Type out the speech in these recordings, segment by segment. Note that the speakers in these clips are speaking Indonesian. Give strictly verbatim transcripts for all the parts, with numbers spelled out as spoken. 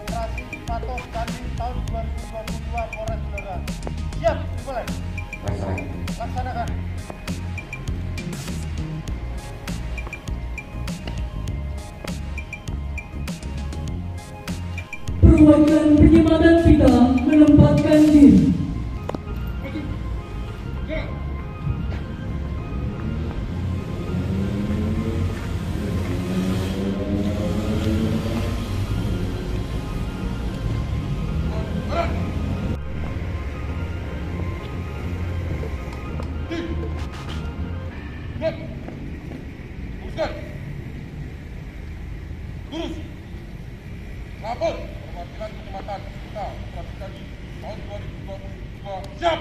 operasi patuh candi tahun dua ribu dua puluh dua Polres Buleleng. Siap, dimulai. Laksanakan. Perwakilan penyematan kita menempatkan diri. Lurus. Lapor perwakilan kecamatan kita operasi candi tahun dua ribu dua puluh dua. Siap.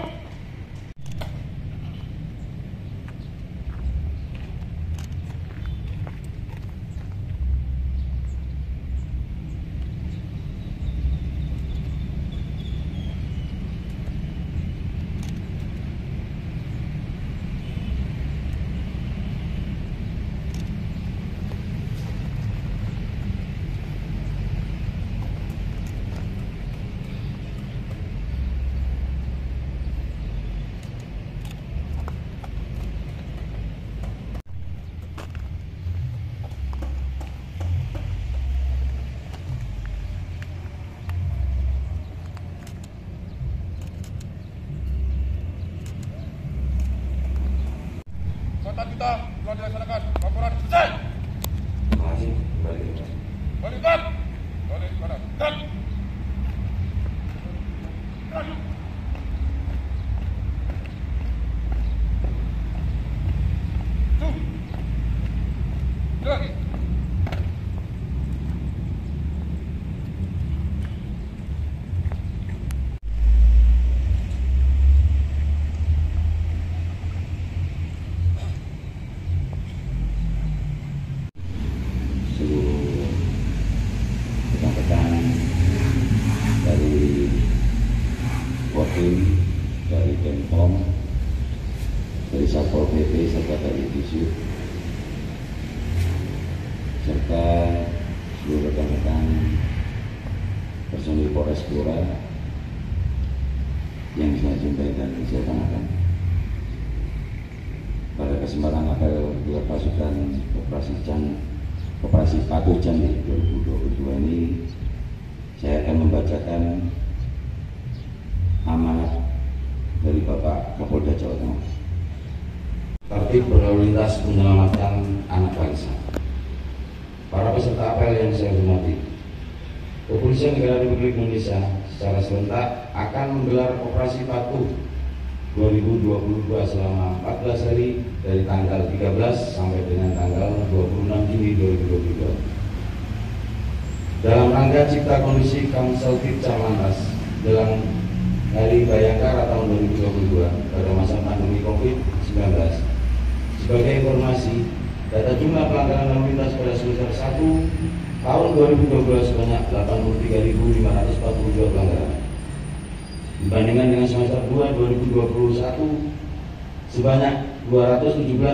Kesempatan kita telah dilaksanakan. Laporan selesai. Masih balik. Balikan. Balik kanan. Dan. Dan. Tuh. Lagi. Dari Denpom, dari Satpol P P serta dari Disub, serta seluruh rekan-rekan personil Polres Blora yang saya cintai dan saya banggakan. Pada kesempatan apel dua pasukan operasi Can, operasi Patuh Candi dua ribu dua puluh dua ini, saya akan membacakan amanat dari Bapak Kapolda Jawa Tengah. Tertib berlalu lintas menyelamatkan anak bangsa. Para peserta apel yang saya hormati, Kepolisian Negara Republik Indonesia secara serentak akan menggelar operasi Patuh dua ribu dua puluh dua selama empat belas hari dari tanggal tiga belas sampai dengan tanggal dua puluh enam Juni dua ribu dua puluh dua. Dalam rangka cipta kondisi Kamsel Lantas dalam Hari Bayangkara tahun dua ribu dua puluh dua pada masa pandemi COVID sembilan belas. Sebagai informasi, data jumlah pelanggaran lalu lintas pada semester satu tahun dua ribu dua puluh dua sebanyak delapan puluh tiga ribu lima ratus empat puluh dua pelanggaran. Dibandingkan dengan semester dua dua ribu dua puluh satu sebanyak dua ratus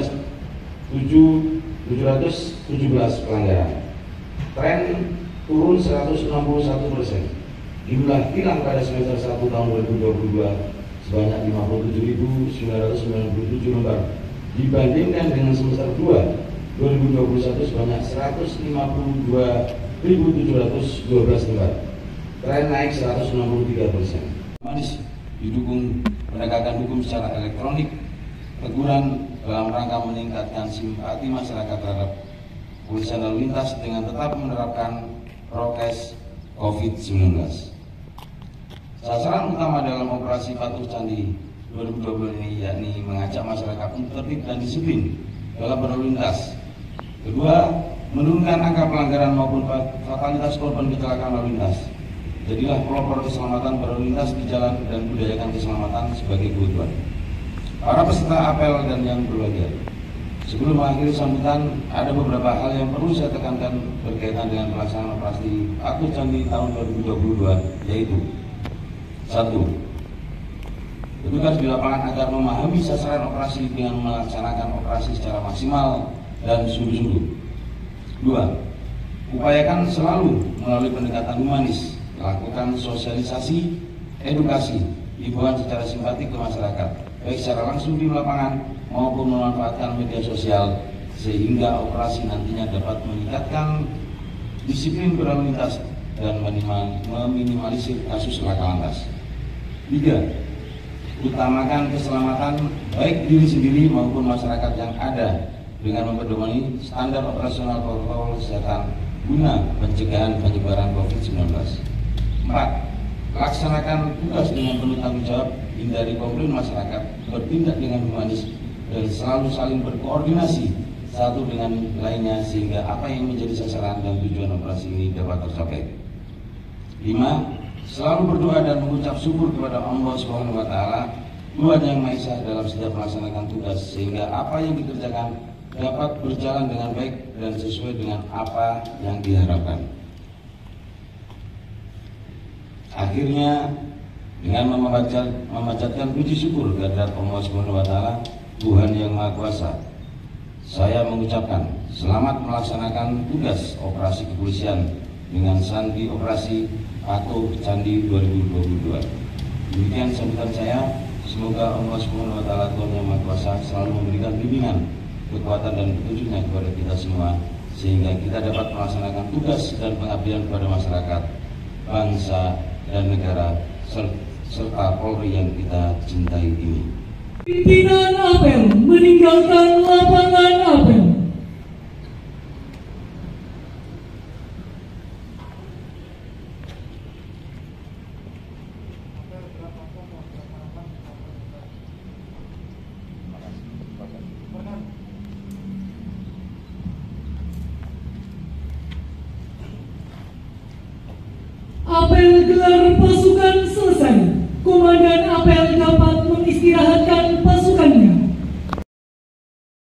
tujuh ratus tujuh belas pelanggaran. Tren turun seratus enam puluh satu persen. Jumlah tilang pada semester satu tahun dua ribu dua puluh dua sebanyak lima puluh tujuh ribu sembilan ratus sembilan puluh tujuh lembar dibandingkan dengan semester dua dua ribu dua puluh satu sebanyak seratus lima puluh dua ribu tujuh ratus dua belas lembar. Tren naik seratus enam puluh tiga persen. Manis didukung penegakan hukum secara elektronik, teguran dalam rangka meningkatkan simpati masyarakat terhadap polisian lalu lintas dengan tetap menerapkan prokes COVID sembilan belas. Sasaran utama dalam operasi Patuh Candi dua ribu dua puluh ini yakni mengajak masyarakat untuk tertib dan disiplin dalam berlalu lintas. Kedua, menurunkan angka pelanggaran maupun fatalitas korban kecelakaan lalu lintas. Jadilah pelopor keselamatan berlalu lintas di jalan dan budayakan keselamatan sebagai kebutuhan. Para peserta apel dan yang berbahagia, sebelum mengakhiri sambutan, ada beberapa hal yang perlu saya tekankan berkaitan dengan pelaksanaan operasi Patuh Candi tahun dua ribu dua puluh dua, yaitu satu. Petugas di lapangan agar memahami sasaran operasi dengan melaksanakan operasi secara maksimal dan sungguh-sungguh. Dua. Upayakan selalu melalui pendekatan humanis lakukan sosialisasi, edukasi, himbauan secara simpatik ke masyarakat, baik secara langsung di lapangan maupun memanfaatkan media sosial, sehingga operasi nantinya dapat meningkatkan disiplin berlalu lintas dan meminimalisir kasus laka lantas. Tiga, utamakan keselamatan baik diri sendiri maupun masyarakat yang ada dengan mempedomani standar operasional protokol kesehatan guna pencegahan penyebaran covid sembilan belas. Empat, laksanakan tugas dengan penuh tanggung jawab, hindari komplain masyarakat, bertindak dengan humanis, dan selalu saling berkoordinasi satu dengan lainnya sehingga apa yang menjadi sasaran dan tujuan operasi ini dapat tercapai. Lima, selalu berdoa dan mengucap syukur kepada Allah Subhanahu wa Ta'ala, Tuhan yang Maha Esa dalam setiap melaksanakan tugas, sehingga apa yang dikerjakan dapat berjalan dengan baik dan sesuai dengan apa yang diharapkan. Akhirnya, dengan memanjatkan puji syukur kehadirat Allah Subhanahu wa Ta'ala, Tuhan yang Maha Kuasa, saya mengucapkan selamat melaksanakan tugas operasi kepolisian dengan sandi operasi Patuh Candi dua ribu dua puluh dua. Demikian sambutan saya. Semoga Allah Subhanahu wa Ta'ala, Tuhan yang Maha Kuasa, selalu memberikan bimbingan, kekuatan dan petunjuknya kepada kita semua, sehingga kita dapat melaksanakan tugas dan pengabdian kepada masyarakat, bangsa dan negara, serta Polri yang kita cintai ini. Pimpinan apel meninggalkan lapangan apel. Apel gelar pasukan selesai. Komandan apel dapat beristirahat